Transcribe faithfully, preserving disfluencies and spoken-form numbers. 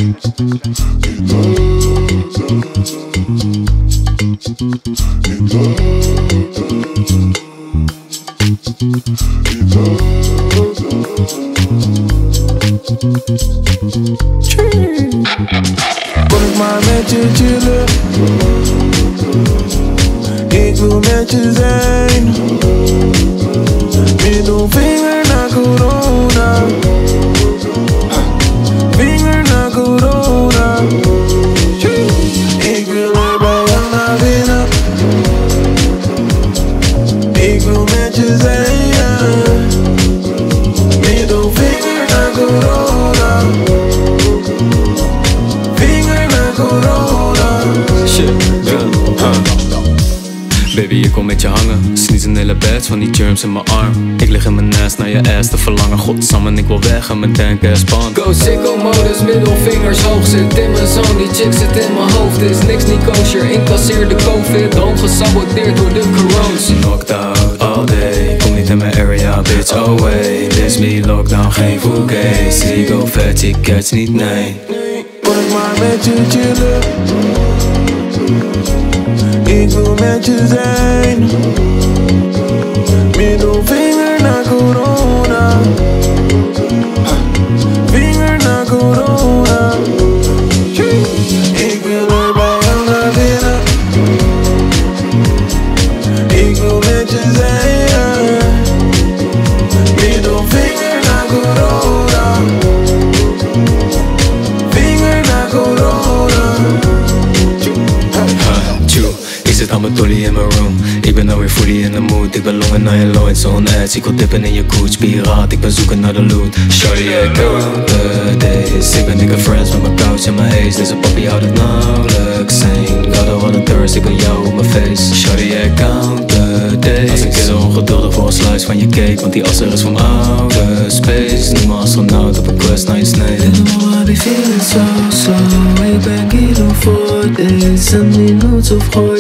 Kon ik maar met je chillen, ik wil met je zijn. Middelvinger naar corona, vinger naar corona. Ik wil er bij jou naar binnen, ik wil met je zijn, yeah. Middelvinger naar corona, vinger naar corona. Shit, yeah, huh. Baby, ik kom met je hangen. Sneeze een hele bed van die germs in mijn arm. Ik lig in mijn nest naar je ass te verlangen. Godsamme, ik wil weg en mijn tank ass pan. Go sicko modus, middelvingers hoog. Zit in mijn zone, die chick zit in mijn hoofd. Is niks niet kosher, incasseer de covid. Home gesaboteerd door de corones. Knocked out all day, kom niet in mijn area, bitch, oh way. This me lockdown, geen fugazi. Go fatty, catch niet, nee. Kon ik maar met je chillen, ik wil met je zijn. Middelvinger naar corona, vinger naar corona. Ik wil er bij jou naar binnen, ik wil met je zijn, yeah. Middelvinger naar corona, vinger naar corona. Ik zit aan mijn dolly in mijn room. Ik ben nou weer fully in the mood. Ik ben longen naar je loin, zo'n ads. Ik wil dippen in je koets, piraat. Ik ben zoeken naar de loot. Shorty, I count the days. Ik ben dikke friends met mijn couch en mijn haze. Deze papi houdt het nauwelijks zijn. Got all the thirst, ik wil jou op mijn face. Shorty, I count the days. Als een keer ongeduldig voor een slice van je cake. Want die asser is van oude space. Niet meer astronaut op een quest naar je snake. I be feeling so, so. Ik ben kilo voor dit. Zet minuut of gooi